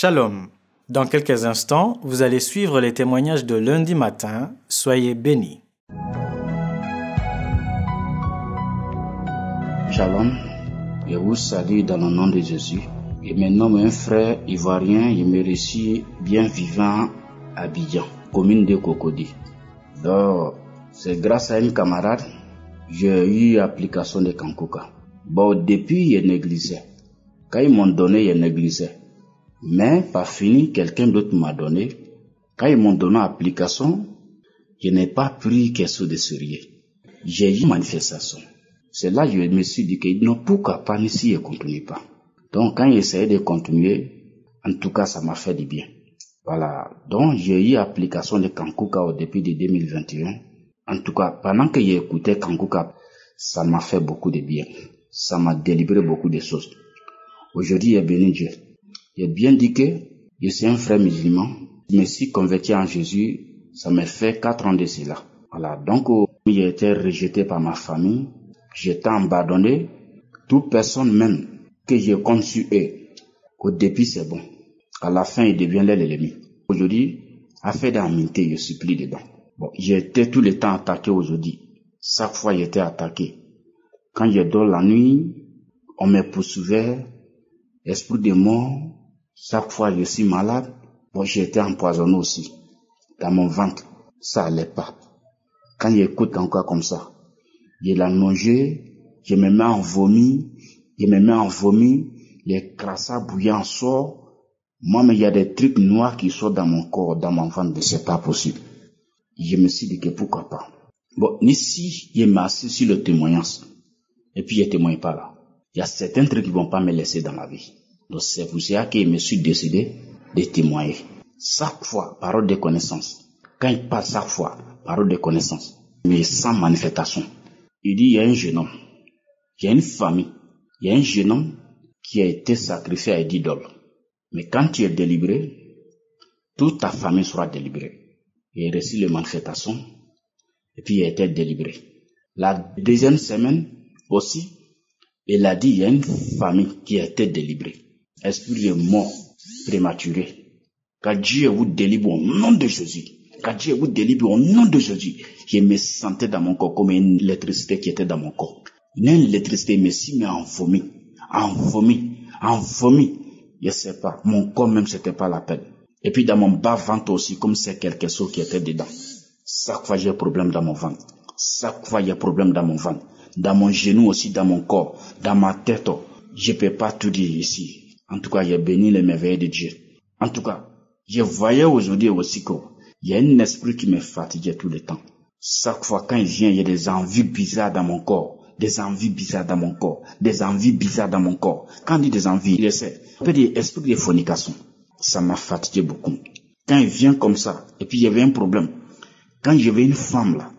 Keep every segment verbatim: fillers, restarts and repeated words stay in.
Shalom. Dans quelques instants, vous allez suivre les témoignages de lundi matin. Soyez bénis. Shalom. Je vous salue dans le nom de Jésus. Et maintenant, un frère ivoirien, je me reçu bien vivant à Abidjan, commune de Cocody. Donc, c'est grâce à une camarade, j'ai eu application de Kankuka. Bon, depuis, je négligeais. Quand ils m'ont donné, je négligeais. Mais, par fini, quelqu'un d'autre m'a donné. Quand ils m'ont donné l'application, je n'ai pas pris quelque chose de sérieux. J'ai eu une manifestation. C'est là que je me suis dit que non, pourquoi pas si je ne continue pas. Donc, quand j'essayais de continuer, en tout cas, ça m'a fait du bien. Voilà. Donc, j'ai eu l'application de Kankuka au début de deux mille vingt et un. En tout cas, pendant que j'ai écouté Kankuka, ça m'a fait beaucoup de bien. Ça m'a délivré beaucoup de choses. Aujourd'hui, j'ai béni Dieu. J'ai bien dit que je suis un frère musulman. Je me suis converti en Jésus. Ça m'a fait quatre ans de cela. Voilà. Donc, j'ai été rejeté par ma famille. J'étais abandonné. Toute personne même que je compte sur eux, au début c'est bon. À la fin, il devient l'ennemi. Aujourd'hui, afin d'amitié, je suis pris dedans. Bon, j'ai été tout le temps attaqué aujourd'hui. Chaque fois, j'ai été attaqué. Quand je dors la nuit, on me poursuivait. Esprit de mort, chaque fois je suis malade. Bon, j'ai été empoisonné aussi. Dans mon ventre, ça allait pas. Quand j'écoute encore comme ça, j'ai la nausée, je me mets en vomi, je me mets en vomi, les crassats bouillants sortent. Moi, mais il y a des trucs noirs qui sortent dans mon corps, dans mon ventre, c'est pas possible. Je me suis dit que pourquoi pas. Bon, ici, je m'assieds sur le témoignage. Et puis, je témoigne pas là. Il y a certains trucs qui vont pas me laisser dans ma vie. Donc, c'est pour ça que je me suis décidé de témoigner. Chaque fois, parole de connaissance. Quand il parle chaque fois, parole de connaissance. Mais sans manifestation. Il dit, il y a un jeune homme. Il y a une famille. Il y a un jeune homme qui a été sacrifié à l'idole. Mais quand tu es délivré, toute ta famille sera délivrée. Il a reçu les manifestations. Et puis il a été délivré. La deuxième semaine aussi, il a dit, il y a une famille qui a été délivrée. Esprit de mort prématuré. Quand Dieu vous délivre au nom de Jésus. Quand Dieu vous délivre au nom de Jésus. Je me sentais dans mon corps comme une électricité qui était dans mon corps. Une électricité me s'y met en vomi. En vomi. En vomi. Je sais pas. Mon corps même, c'était pas la peine. Et puis dans mon bas-ventre aussi, comme c'est quelque chose qui était dedans. Chaque fois, j'ai un problème dans mon ventre. Chaque fois, il y a un problème dans mon ventre. Dans mon genou aussi, dans mon corps. Dans ma tête. Je peux pas tout dire ici. En tout cas, j'ai béni les merveilles de Dieu. En tout cas, je voyais aujourd'hui aussi qu'il y a un esprit qui me fatiguait tout le temps. Chaque fois, quand il vient, il y a des envies bizarres dans mon corps. Des envies bizarres dans mon corps. Des envies bizarres dans mon corps. Quand on dit des envies, il essaie. On peut dire esprit de fornication. Ça m'a fatigué beaucoup. Quand il vient comme ça, et puis il y avait un problème. Quand j'avais une femme là,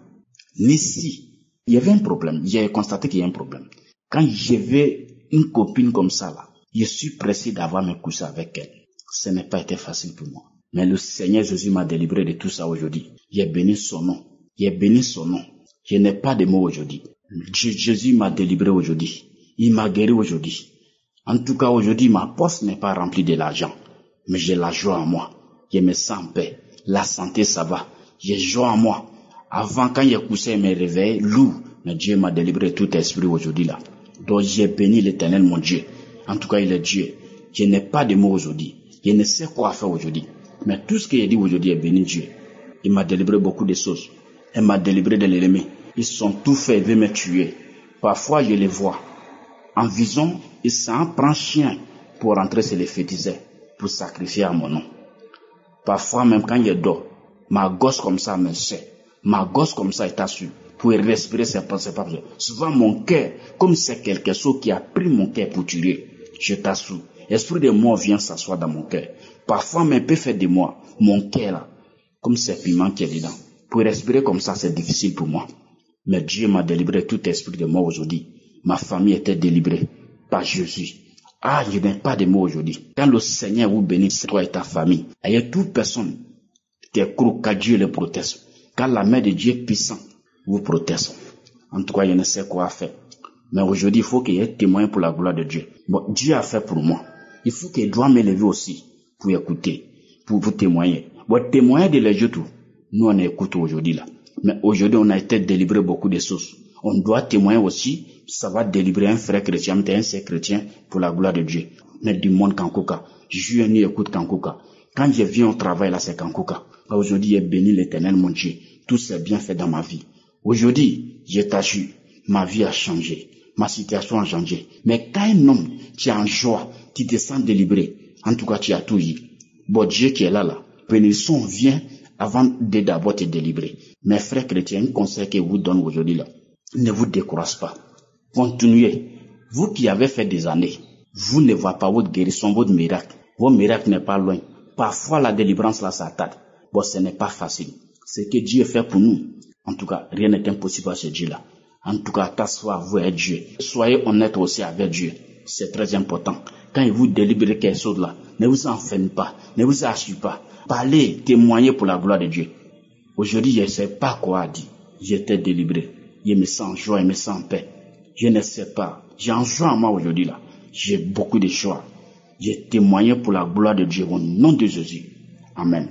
ici, il y avait un problème. J'ai constaté qu'il y a un problème. Quand j'avais une copine comme ça là, je suis pressé d'avoir mes coucher avec elle. Ce n'est pas été facile pour moi. Mais le Seigneur Jésus m'a délivré de tout ça aujourd'hui. J'ai béni son nom. J'ai béni son nom. Je n'ai pas de mots aujourd'hui. Jésus m'a délivré aujourd'hui. Il m'a guéri aujourd'hui. En tout cas, aujourd'hui, ma poche n'est pas remplie de l'argent. Mais j'ai la joie en moi. Je me sens en paix. La santé, ça va. J'ai joie en moi. Avant, quand j'ai couché, je me réveillais lourd. Mais Dieu m'a délivré tout esprit aujourd'hui là. Donc, j'ai béni l'Éternel, mon Dieu. En tout cas, il est Dieu. Je n'ai pas de mots aujourd'hui. Je ne sais quoi faire aujourd'hui. Mais tout ce qu'il a dit aujourd'hui est béni Dieu. Il m'a délivré beaucoup de choses. Il m'a délivré de l'ennemi. Ils sont tout faits, ils veulent me tuer. Parfois, je les vois. En vision, ils s'en prennent chien pour rentrer chez les féticheurs, pour sacrifier à mon nom. Parfois, même quand je dors, ma gosse comme ça me sait. Ma gosse comme ça est assurée. Pour respirer, c'est pas, c'est pas possible. Souvent, mon cœur, comme c'est quelque chose qui a pris mon cœur pour tuer, je t'assure. L'esprit de mort vient s'asseoir dans mon cœur. Parfois, mais peut faire de moi, mon cœur là, comme c'est piment qui est dedans. Pour respirer comme ça, c'est difficile pour moi. Mais Dieu m'a délivré tout esprit de mort aujourd'hui. Ma famille était délivrée par Jésus. Ah, je n'ai pas de mots aujourd'hui. Quand le Seigneur vous bénisse, toi et ta famille, il y a toute personne qui est croc, car Dieu le protège. Quand la main de Dieu est puissante, vous protège. En tout cas, je ne sais quoi faire. Mais aujourd'hui, il faut qu'il y ait témoin pour la gloire de Dieu. Bon, Dieu a fait pour moi. Il faut qu'il doit m'élever aussi pour écouter, pour vous témoigner. Votre témoignage de les tout, nous on écoute aujourd'hui là. Mais aujourd'hui on a été délivré beaucoup de choses. On doit témoigner aussi, ça va délivrer un frère chrétien, un frère chrétien pour la gloire de Dieu. Mais du monde Kankuka, je n'y écoute Kankuka. Quand je viens au travail là, c'est Kankuka. Aujourd'hui, j'ai béni l'Éternel mon Dieu. Tout s'est bien fait dans ma vie. Aujourd'hui, je t'assure, ma vie a changé. Ma situation a changé. Mais quand un homme, tu es en joie, tu te sens délivré, en tout cas, tu as tout eu. Bon Dieu qui est là, là, bénédiction vient avant de d'abord te délivrer. Mes frères chrétiens, un conseil que je vous donne aujourd'hui là, ne vous découragez pas. Continuez. Vous qui avez fait des années, vous ne voyez pas votre guérison, votre miracle. Votre miracle n'est pas loin. Parfois, la délivrance là, ça tarde. Bon, ce n'est pas facile. Ce que Dieu fait pour nous, en tout cas, rien n'est impossible à ce Dieu-là. En tout cas, t'asseoir, vous êtes Dieu. Soyez honnête aussi avec Dieu. C'est très important. Quand il vous délivre quelque chose là, ne vous enfermez pas, ne vous asseyez pas. Parlez, témoignez pour la gloire de Dieu. Aujourd'hui, je ne sais pas quoi dire. J'étais délivré. Je me sens en joie, je me sens en paix. Je ne sais pas. J'ai en joie en moi aujourd'hui là. J'ai beaucoup de choix. J'ai témoigné pour la gloire de Dieu au nom de Jésus. Amen.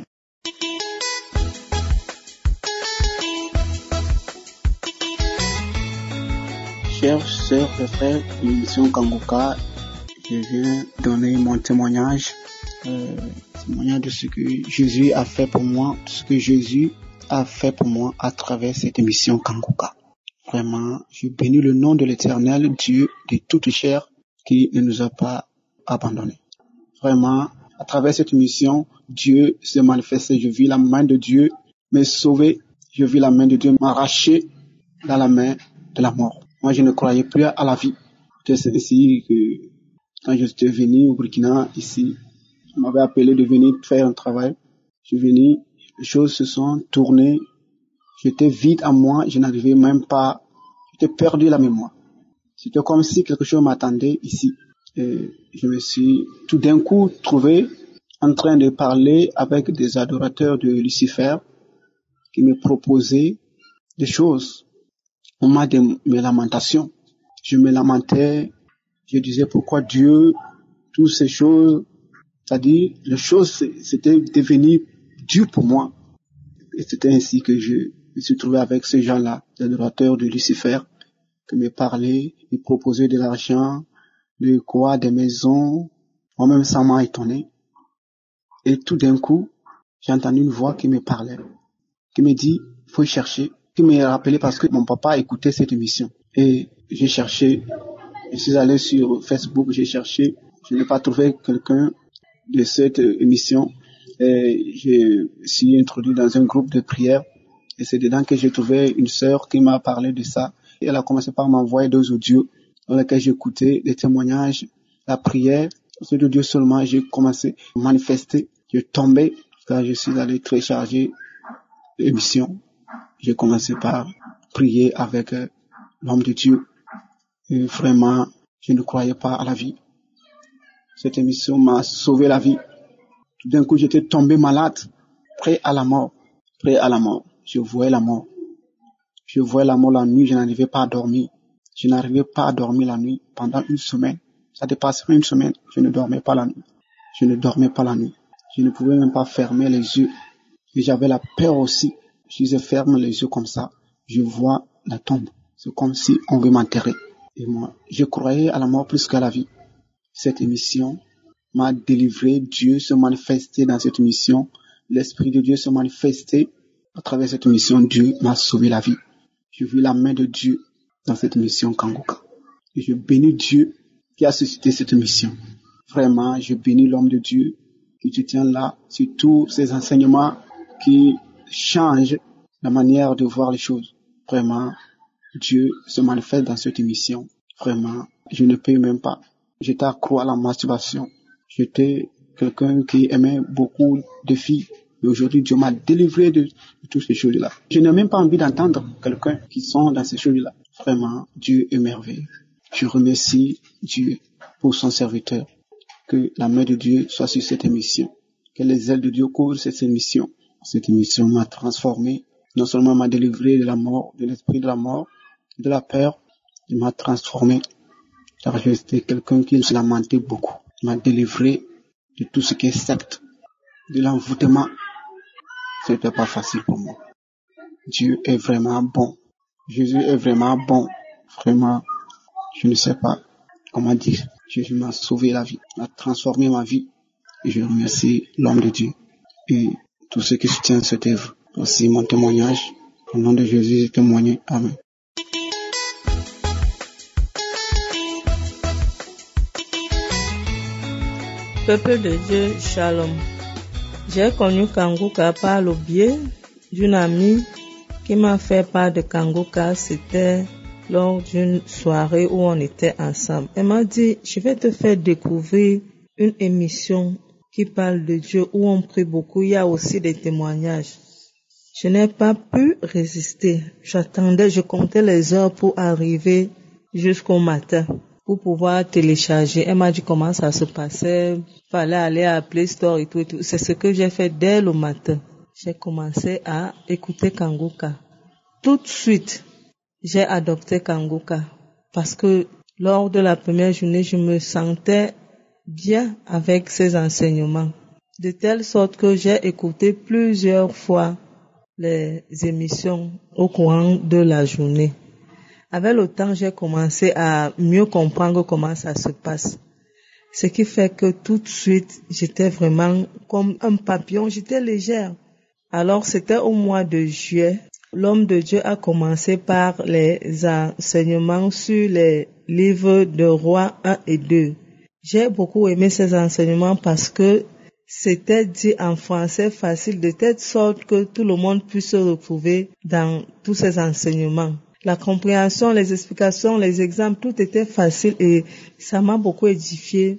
Chers sœurs et frères de l'émission Kankuka, je viens donner mon témoignage, euh, témoignage de ce que Jésus a fait pour moi, de ce que Jésus a fait pour moi à travers cette émission Kankuka. Vraiment, je bénis le nom de l'Éternel, Dieu de toute chair, qui ne nous a pas abandonnés. Vraiment, à travers cette émission, Dieu s'est manifesté. Je vis la main de Dieu me sauver. Je vis la main de Dieu m'arracher dans la main de la mort. Moi, je ne croyais plus à la vie. C'est ainsi que quand je suis venu au Burkina, ici, on m'avait appelé de venir faire un travail. Je suis venu, les choses se sont tournées. J'étais vide en moi, je n'arrivais même pas, j'étais perdu la mémoire. C'était comme si quelque chose m'attendait ici. Et je me suis tout d'un coup trouvé en train de parler avec des adorateurs de Lucifer qui me proposaient des choses. Au moment de mes lamentations, je me lamentais, je disais pourquoi Dieu, toutes ces choses, c'est-à-dire les choses c'était devenu dur pour moi. Et c'était ainsi que je me suis trouvé avec ces gens-là, des adorateurs de Lucifer, qui me parlaient, me proposaient de l'argent, de quoi, des maisons. Moi-même, ça m'a étonné. Et tout d'un coup, j'ai entendu une voix qui me parlait, qui me dit, faut chercher, qui me rappelait parce que mon papa écoutait cette émission. Et j'ai cherché, je suis allé sur Facebook, j'ai cherché, je n'ai pas trouvé quelqu'un de cette émission. Et je suis introduit dans un groupe de prière. Et c'est dedans que j'ai trouvé une sœur qui m'a parlé de ça. Et elle a commencé par m'envoyer deux audios dans lesquels j'écoutais des témoignages, la prière. C'est de Dieu seulement, j'ai commencé à manifester. Je tombais, quand je suis allé télécharger l'émission. J'ai commencé par prier avec l'homme de Dieu. Et vraiment, je ne croyais pas à la vie. Cette émission m'a sauvé la vie. Tout d'un coup, j'étais tombé malade, prêt à la mort, prêt à la mort. Je voyais la mort. Je voyais la mort la nuit, je n'arrivais pas à dormir. Je n'arrivais pas à dormir la nuit pendant une semaine. Ça dépassait une semaine, je ne dormais pas la nuit. Je ne dormais pas la nuit. Je ne pouvais même pas fermer les yeux. Et j'avais la peur aussi. Si je ferme les yeux comme ça, je vois la tombe. C'est comme si on veut m'enterrer. Et moi, je croyais à la mort plus qu'à la vie. Cette émission m'a délivré. Dieu se manifestait dans cette émission. L'Esprit de Dieu se manifestait à travers cette émission. Dieu m'a sauvé la vie. Je vis la main de Dieu dans cette émission Kankuka. Et je bénis Dieu qui a suscité cette émission. Vraiment, je bénis l'homme de Dieu qui te tient là sur tous ces enseignements qui changent la manière de voir les choses. Vraiment, Dieu se manifeste dans cette émission. Vraiment, je ne peux même pas. J'étais accro à la masturbation. J'étais quelqu'un qui aimait beaucoup de filles. Et aujourd'hui, Dieu m'a délivré de, de toutes ces choses-là. Je n'ai même pas envie d'entendre quelqu'un qui sont dans ces choses-là. Vraiment, Dieu est merveilleux. Je remercie Dieu pour son serviteur. Que la main de Dieu soit sur cette émission. Que les ailes de Dieu couvrent cette émission. Cette émission m'a transformé. Non seulement m'a délivré de la mort, de l'esprit de la mort, de la peur, il m'a transformé. Car j'étais quelqu'un qui se lamentait beaucoup. Il m'a délivré de tout ce qui est secte, de l'envoûtement. C'était pas facile pour moi. Dieu est vraiment bon. Jésus est vraiment bon. Vraiment, je ne sais pas comment dire. Jésus m'a sauvé la vie, a transformé ma vie. Et je remercie l'homme de Dieu et tous ceux qui soutiennent cette œuvre. Voici mon témoignage. Au nom de Jésus, j'ai témoigné. Amen. Peuple de Dieu, Shalom. J'ai connu Kanguka par le biais d'une amie qui m'a fait part de Kanguka. C'était lors d'une soirée où on était ensemble. Elle m'a dit, je vais te faire découvrir une émission qui parle de Dieu, où on prie beaucoup. Il y a aussi des témoignages. Je n'ai pas pu résister. J'attendais, je comptais les heures pour arriver jusqu'au matin, pour pouvoir télécharger. Elle m'a dit comment ça se passait. Fallait aller à Play Store et tout et tout. C'est ce que j'ai fait dès le matin. J'ai commencé à écouter Kanguka. Tout de suite, j'ai adopté Kanguka. Parce que lors de la première journée, je me sentais bien avec ses enseignements. De telle sorte que j'ai écouté plusieurs fois les émissions au courant de la journée. Avec le temps, j'ai commencé à mieux comprendre comment ça se passe. Ce qui fait que tout de suite, j'étais vraiment comme un papillon, j'étais légère. Alors, c'était au mois de juillet. L'homme de Dieu a commencé par les enseignements sur les livres de Rois un et deux. J'ai beaucoup aimé ces enseignements parce que c'était dit en français facile, de telle sorte que tout le monde puisse se retrouver dans tous ces enseignements. La compréhension, les explications, les exemples, tout était facile et ça m'a beaucoup édifié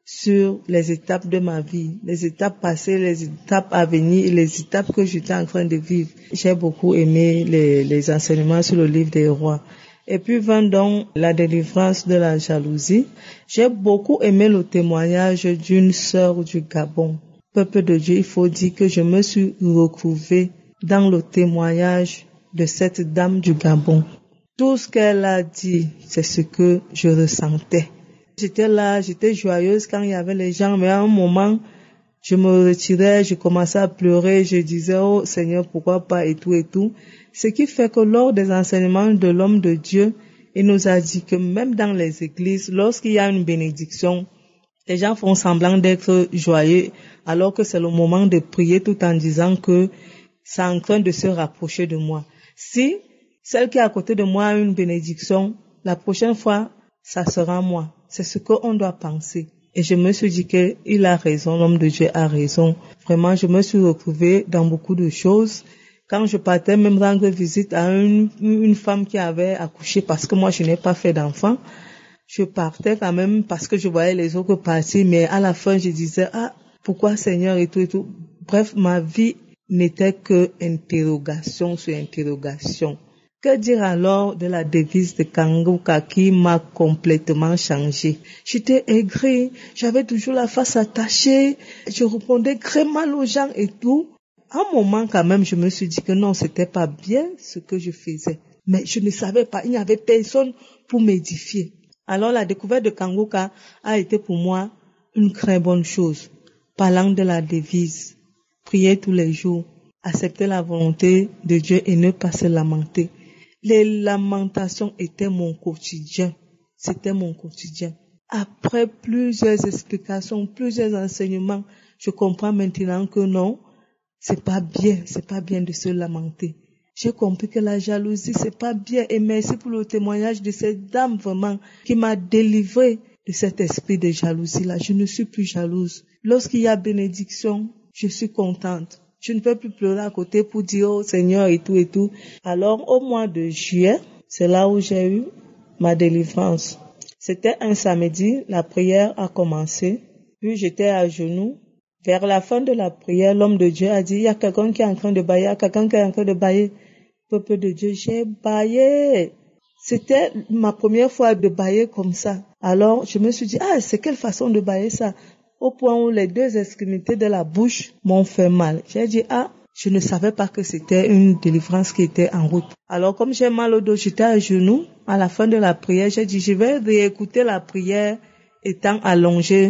sur les étapes de ma vie, les étapes passées, les étapes à venir et les étapes que j'étais en train de vivre. J'ai beaucoup aimé les, les enseignements sur le livre des rois. Et puis vint donc la délivrance de la jalousie. J'ai beaucoup aimé le témoignage d'une sœur du Gabon. Peuple de Dieu, il faut dire que je me suis retrouvée dans le témoignage de cette dame du Gabon. Tout ce qu'elle a dit, c'est ce que je ressentais. J'étais là, j'étais joyeuse quand il y avait les gens, mais à un moment, je me retirais, je commençais à pleurer, je disais, oh Seigneur, pourquoi pas, et tout et tout. Ce qui fait que lors des enseignements de l'homme de Dieu, il nous a dit que même dans les églises, lorsqu'il y a une bénédiction, les gens font semblant d'être joyeux, alors que c'est le moment de prier tout en disant que c'est en train de se rapprocher de moi. Si celle qui est à côté de moi a une bénédiction, la prochaine fois, ça sera moi. C'est ce qu'on doit penser. Et je me suis dit qu'il a raison, l'homme de Dieu a raison. Vraiment, je me suis retrouvée dans beaucoup de choses. Quand je partais même rendre visite à une, une femme qui avait accouché, parce que moi je n'ai pas fait d'enfant, je partais quand même parce que je voyais les autres partir, mais à la fin je disais, ah, pourquoi Seigneur et tout et tout. Bref, ma vie n'était que interrogation sur interrogation. Que dire alors de la devise de Kanguka qui m'a complètement changé? J'étais aigrie, j'avais toujours la face attachée, je répondais très mal aux gens et tout. À un moment quand même, je me suis dit que non, c'était pas bien ce que je faisais. Mais je ne savais pas, il n'y avait personne pour m'édifier. Alors la découverte de Kanguka a été pour moi une très bonne chose. Parlant de la devise, prier tous les jours, accepter la volonté de Dieu et ne pas se lamenter. Les lamentations étaient mon quotidien. C'était mon quotidien. Après plusieurs explications, plusieurs enseignements, je comprends maintenant que non, c'est pas bien, c'est pas bien de se lamenter. J'ai compris que la jalousie, c'est pas bien. Et merci pour le témoignage de cette dame vraiment qui m'a délivré de cet esprit de jalousie-là. Je ne suis plus jalouse. Lorsqu'il y a bénédiction, je suis contente. Je ne peux plus pleurer à côté pour dire oh Seigneur et tout et tout. Alors au mois de juillet, c'est là où j'ai eu ma délivrance. C'était un samedi, la prière a commencé. Puis j'étais à genoux. Vers la fin de la prière, l'homme de Dieu a dit, il y a quelqu'un qui est en train de bailler, il y a quelqu'un qui est en train de bailler. Peuple de Dieu, j'ai baillé. C'était ma première fois de bailler comme ça. Alors, je me suis dit, ah, c'est quelle façon de bailler ça? Au point où les deux extrémités de la bouche m'ont fait mal. J'ai dit, ah, je ne savais pas que c'était une délivrance qui était en route. Alors, comme j'ai mal au dos, j'étais à genoux. À la fin de la prière, j'ai dit, je vais réécouter la prière étant allongée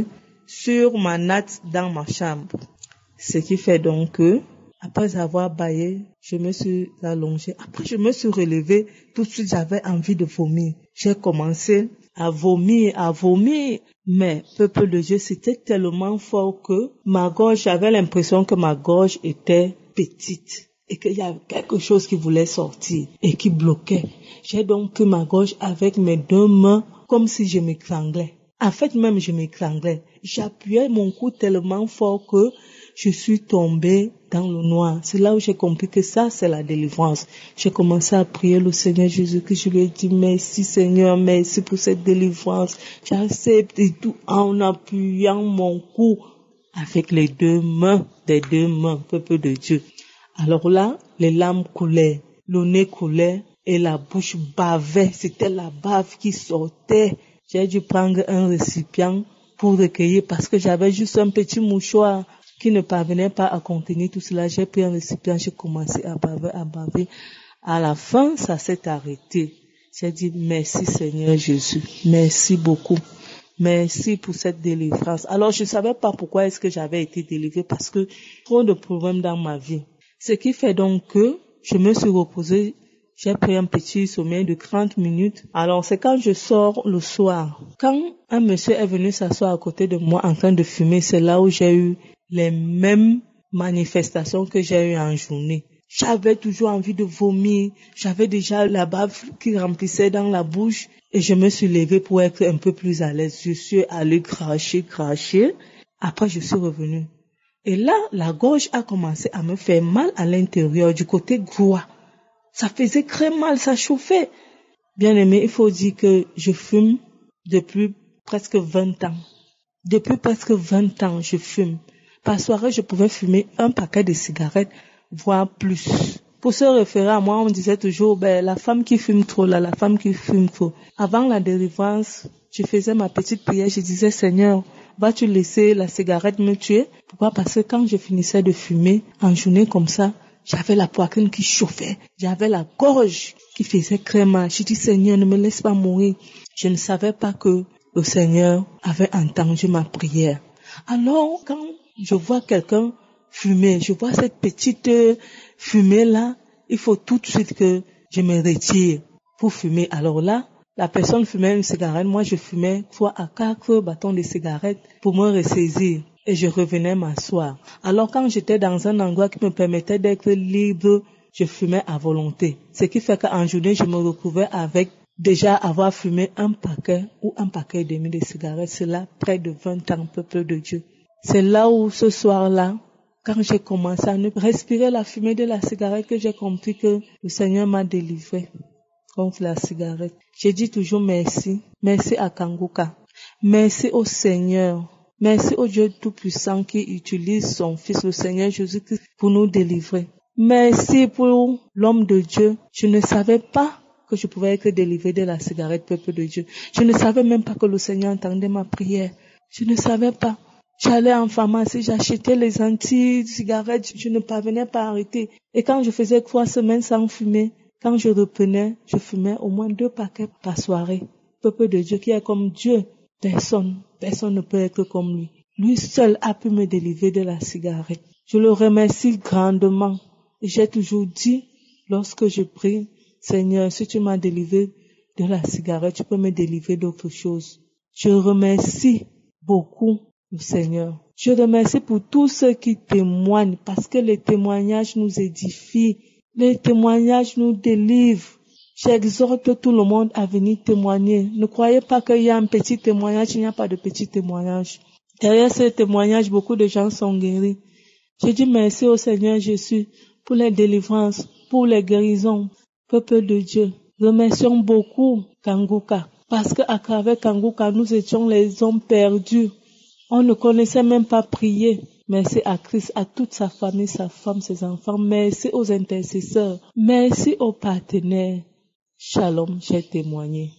sur ma natte dans ma chambre. Ce qui fait donc que, après avoir baillé, je me suis allongée. Après, je me suis relevée. Tout de suite, j'avais envie de vomir. J'ai commencé à vomir, à vomir. Mais, peuple de Dieu, c'était tellement fort que ma gorge, j'avais l'impression que ma gorge était petite. Et qu'il y avait quelque chose qui voulait sortir et qui bloquait. J'ai donc pris ma gorge avec mes deux mains comme si je m'étranglais. En fait, même je m'étranglais. J'appuyais mon cou tellement fort que je suis tombée dans le noir. C'est là où j'ai compris que ça, c'est la délivrance. J'ai commencé à prier le Seigneur Jésus, que je lui ai dit merci Seigneur, merci pour cette délivrance. J'accepte et tout en appuyant mon cou avec les deux mains, des deux mains, peuple de Dieu. Alors là, les larmes coulaient, le nez coulait et la bouche bavait. C'était la bave qui sortait. J'ai dû prendre un récipient pour recueillir parce que j'avais juste un petit mouchoir qui ne parvenait pas à contenir tout cela. J'ai pris un récipient, j'ai commencé à baver, à baver. À la fin, ça s'est arrêté. J'ai dit merci Seigneur Jésus. Merci beaucoup. Merci pour cette délivrance. Alors, je ne savais pas pourquoi est-ce que j'avais été délivrée parce que trop de problèmes dans ma vie. Ce qui fait donc que je me suis reposée. J'ai pris un petit sommeil de trente minutes. Alors, c'est quand je sors le soir. Quand un monsieur est venu s'asseoir à côté de moi en train de fumer, c'est là où j'ai eu les mêmes manifestations que j'ai eues en journée. J'avais toujours envie de vomir. J'avais déjà la bave qui remplissait dans la bouche. Et je me suis levée pour être un peu plus à l'aise. Je suis allée cracher, cracher. Après, je suis revenue. Et là, la gorge a commencé à me faire mal à l'intérieur, du côté droit. Ça faisait très mal, ça chauffait. Bien aimé, il faut dire que je fume depuis presque vingt ans. Depuis presque vingt ans, je fume. Par soirée, je pouvais fumer un paquet de cigarettes, voire plus. Pour se référer à moi, on me disait toujours, ben, la femme qui fume trop, là, la femme qui fume trop. Avant la délivrance, je faisais ma petite prière, je disais, Seigneur, vas-tu laisser la cigarette me tuer? Pourquoi? Parce que quand je finissais de fumer, en journée comme ça, j'avais la poitrine qui chauffait. J'avais la gorge qui faisait très mal. Je dis, Seigneur, ne me laisse pas mourir. Je ne savais pas que le Seigneur avait entendu ma prière. Alors, quand je vois quelqu'un fumer, je vois cette petite fumée-là, il faut tout de suite que je me retire pour fumer. Alors là, la personne fumait une cigarette, moi je fumais trois à quatre bâtons de cigarette pour me ressaisir. Et je revenais m'asseoir. Alors quand j'étais dans un endroit qui me permettait d'être libre, je fumais à volonté. Ce qui fait qu'en journée, je me retrouvais avec déjà avoir fumé un paquet ou un paquet et demi de cigarettes. C'est là près de vingt ans, peuple de Dieu. C'est là où ce soir-là, quand j'ai commencé à ne respirer la fumée de la cigarette, que j'ai compris que le Seigneur m'a délivré contre la cigarette. J'ai dit toujours merci. Merci à Kanguka. Merci au Seigneur. Merci au Dieu Tout-Puissant qui utilise son Fils, le Seigneur Jésus-Christ, pour nous délivrer. Merci pour l'homme de Dieu. Je ne savais pas que je pouvais être délivré de la cigarette, peuple de Dieu. Je ne savais même pas que le Seigneur entendait ma prière. Je ne savais pas. J'allais en pharmacie, j'achetais les anti-cigarettes, je ne parvenais pas à arrêter. Et quand je faisais trois semaines sans fumer, quand je reprenais, je fumais au moins deux paquets par soirée. Peuple de Dieu qui est comme Dieu. Personne, personne ne peut être comme lui. Lui seul a pu me délivrer de la cigarette. Je le remercie grandement. Et j'ai toujours dit, lorsque je prie, Seigneur, si tu m'as délivré de la cigarette, tu peux me délivrer d'autre chose. Je remercie beaucoup le Seigneur. Je remercie pour tous ceux qui témoignent, parce que les témoignages nous édifient. Les témoignages nous délivrent. J'exhorte tout le monde à venir témoigner. Ne croyez pas qu'il y a un petit témoignage, il n'y a pas de petit témoignage. Derrière ce témoignage, beaucoup de gens sont guéris. Je dis merci au Seigneur Jésus pour les délivrances, pour les guérisons. Peuple de Dieu, remercions beaucoup Kanguka, parce qu'à travers Kanguka, nous étions les hommes perdus. On ne connaissait même pas prier. Merci à Christ, à toute sa famille, sa femme, ses enfants. Merci aux intercesseurs. Merci aux partenaires. Shalom, j'ai témoigné.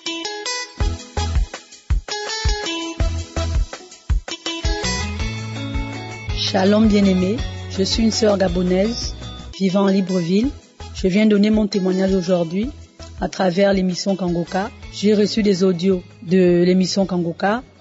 Shalom bien-aimé, je suis une sœur gabonaise vivant à Libreville. Je viens donner mon témoignage aujourd'hui à travers l'émission Kanguka. J'ai reçu des audios de l'émission Kanguka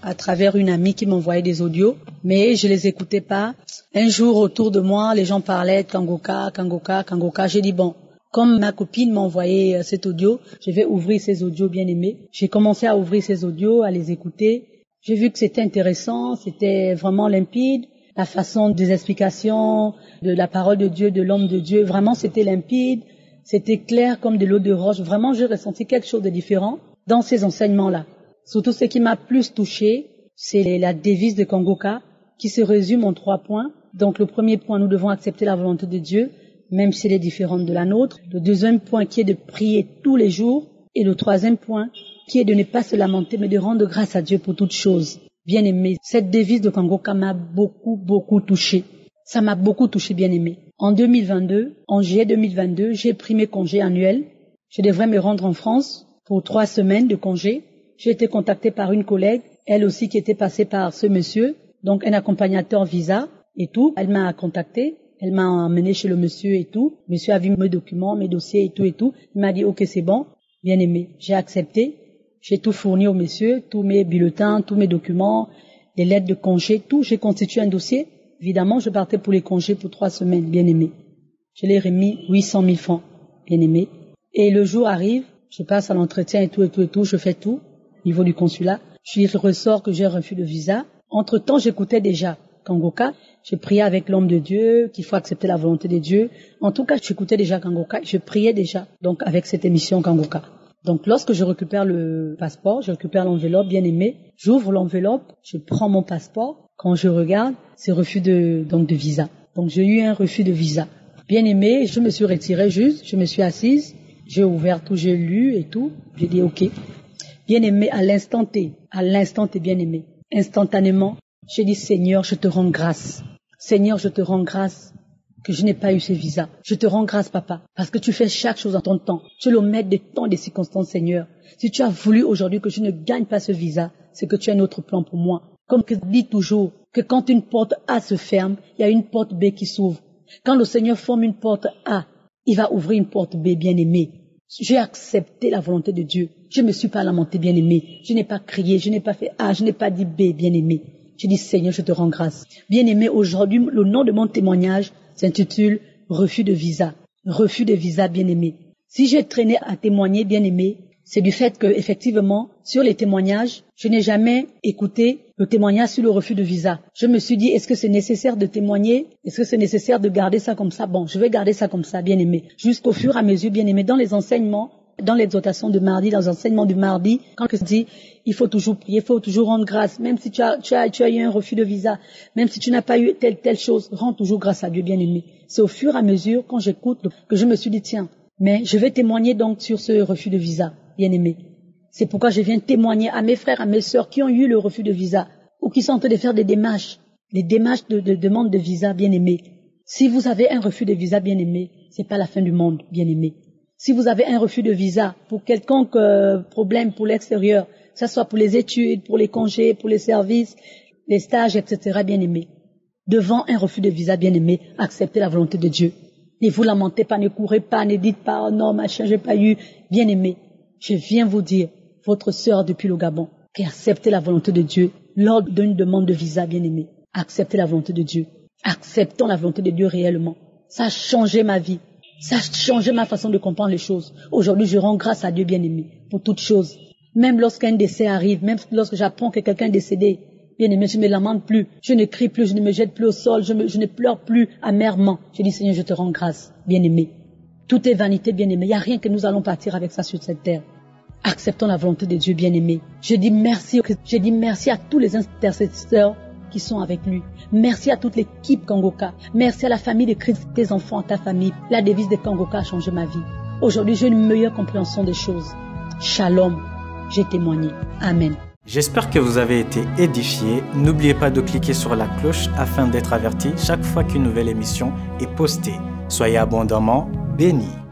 à travers une amie qui m'envoyait des audios, mais je les écoutais pas. Un jour, autour de moi, les gens parlaient de Kangoka, Kangoka, Kangoka. J'ai dit bon, comme ma copine m'a envoyé cet audio, je vais ouvrir ces audios bien aimés. J'ai commencé à ouvrir ces audios, à les écouter. J'ai vu que c'était intéressant, c'était vraiment limpide. La façon des explications, de la parole de Dieu, de l'homme de Dieu, vraiment c'était limpide. C'était clair comme de l'eau de roche. Vraiment, j'ai ressenti quelque chose de différent dans ces enseignements-là. Surtout, ce qui m'a plus touché, c'est la devise de Kangoka, qui se résume en trois points. Donc, le premier point, nous devons accepter la volonté de Dieu, même si elle est différente de la nôtre. Le deuxième point, qui est de prier tous les jours. Et le troisième point, qui est de ne pas se lamenter, mais de rendre grâce à Dieu pour toutes choses. Bien aimé, cette devise de Kangoka m'a beaucoup, beaucoup touché. Ça m'a beaucoup touché, bien aimé. En deux mille vingt-deux, en juillet deux mille vingt-deux, j'ai pris mes congés annuels. Je devrais me rendre en France pour trois semaines de congés. J'ai été contactée par une collègue, elle aussi qui était passée par ce monsieur, donc un accompagnateur visa et tout. Elle m'a contactée, elle m'a emmenée chez le monsieur et tout. Le monsieur a vu mes documents, mes dossiers et tout et tout. Il m'a dit ok, c'est bon, bien aimé. J'ai accepté, j'ai tout fourni au monsieur, tous mes bulletins, tous mes documents, les lettres de congé, tout. J'ai constitué un dossier. Évidemment, je partais pour les congés pour trois semaines, bien aimé. Je l'ai remis huit cent mille francs, bien aimé. Et le jour arrive, je passe à l'entretien et tout et tout et tout, je fais tout. Au niveau du consulat, je ressors que j'ai un refus de visa. Entre-temps, j'écoutais déjà Kangoka. J'ai prié avec l'homme de Dieu, qu'il faut accepter la volonté de Dieu. En tout cas, j'écoutais déjà Kangoka. Je priais déjà, donc, avec cette émission Kangoka. Donc, lorsque je récupère le passeport, je récupère l'enveloppe, bien aimé. J'ouvre l'enveloppe, je prends mon passeport. Quand je regarde, c'est refus de, donc, de visa. Donc, j'ai eu un refus de visa. Bien aimé, je me suis retirée juste, je me suis assise, j'ai ouvert tout, j'ai lu et tout. J'ai dit ok. Bien aimé, à l'instant T, à l'instant T, bien aimé, instantanément, j'ai dit Seigneur, je te rends grâce. Seigneur, je te rends grâce que je n'ai pas eu ce visa. Je te rends grâce, papa, parce que tu fais chaque chose en ton temps. Tu le mets des temps, des circonstances, Seigneur. Si tu as voulu aujourd'hui que je ne gagne pas ce visa, c'est que tu as un autre plan pour moi. Comme que dit toujours que quand une porte A se ferme, il y a une porte B qui s'ouvre. Quand le Seigneur forme une porte A, il va ouvrir une porte B, bien aimé. J'ai accepté la volonté de Dieu. Je ne me suis pas lamenté, bien aimé. Je n'ai pas crié, je n'ai pas fait A, je n'ai pas dit B, bien aimé. J'ai dit Seigneur, je te rends grâce. Bien aimé, aujourd'hui, le nom de mon témoignage s'intitule refus de visa. Refus de visa, bien aimé. Si j'ai traîné à témoigner, bien aimé, c'est du fait que, effectivement, sur les témoignages, je n'ai jamais écouté le témoignage sur le refus de visa. Je me suis dit, est-ce que c'est nécessaire de témoigner? Est-ce que c'est nécessaire de garder ça comme ça? Bon, je vais garder ça comme ça, bien aimé. Jusqu'au fur et à mesure, bien aimé, dans les enseignements, dans l'exhortation de mardi, dans les enseignements du mardi, quand je dis, il faut toujours prier, il faut toujours rendre grâce, même si tu as, tu as, tu as eu un refus de visa, même si tu n'as pas eu telle, telle chose, rends toujours grâce à Dieu, bien aimé. C'est au fur et à mesure, quand j'écoute, que je me suis dit, tiens, mais je vais témoigner donc sur ce refus de visa, bien aimé. C'est pourquoi je viens témoigner à mes frères, à mes sœurs qui ont eu le refus de visa, ou qui sont en train de faire des démarches, des démarches de, de demande de visa, bien aimé. Si vous avez un refus de visa, bien aimé, c'est pas la fin du monde, bien aimé. Si vous avez un refus de visa pour quelconque euh, problème pour l'extérieur, que ce soit pour les études, pour les congés, pour les services, les stages, et cetera, bien aimé. Devant un refus de visa, bien aimé, acceptez la volonté de Dieu. Ne vous lamentez pas, ne courez pas, ne dites pas, oh non, machin, j'ai pas eu, bien aimé. Je viens vous dire, votre sœur depuis le Gabon, qui acceptez la volonté de Dieu lors d'une demande de visa, bien aimé. Acceptez la volonté de Dieu. Acceptons la volonté de Dieu réellement. Ça a changé ma vie. Ça a changé ma façon de comprendre les choses. Aujourd'hui, je rends grâce à Dieu, bien aimé, pour toutes choses. Même lorsqu'un décès arrive, même lorsque j'apprends que quelqu'un est décédé, bien aimé, je ne me lamente plus, je ne crie plus, je ne me jette plus au sol, je, me, je ne pleure plus amèrement. Je dis, Seigneur, je te rends grâce, bien aimé. Tout est vanité, bien aimé. Il n'y a rien que nous allons partir avec ça sur cette terre. Acceptons la volonté de Dieu, bien aimé. Je dis merci, je dis merci à tous les intercesseurs qui sont avec lui. Merci à toute l'équipe Kangoka. Merci à la famille de Christ, tes enfants, ta famille. La devise de Kangoka a changé ma vie. Aujourd'hui, j'ai une meilleure compréhension des choses. Shalom, j'ai témoigné. Amen. J'espère que vous avez été édifiés. N'oubliez pas de cliquer sur la cloche afin d'être averti chaque fois qu'une nouvelle émission est postée. Soyez abondamment bénis.